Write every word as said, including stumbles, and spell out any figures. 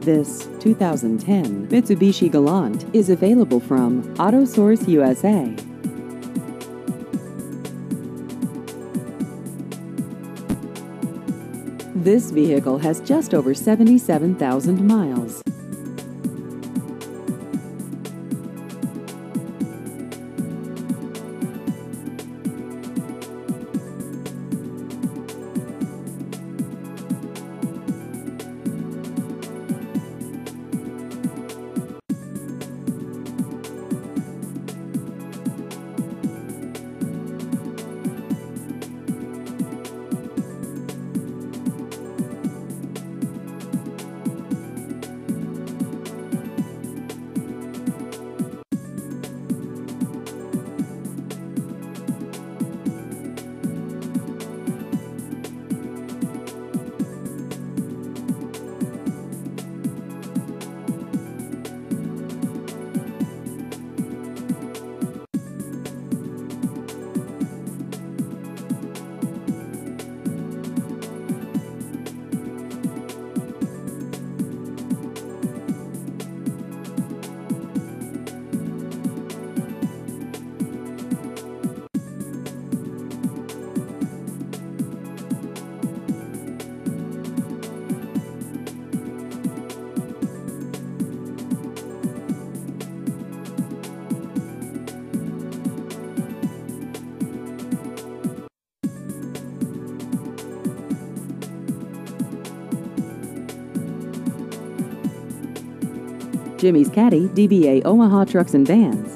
This two thousand ten Mitsubishi Galant is available from AutoSource U S A. This vehicle has just over seventy-seven thousand miles. Jimmy's Caddy D B A Omaha Trucks and Vans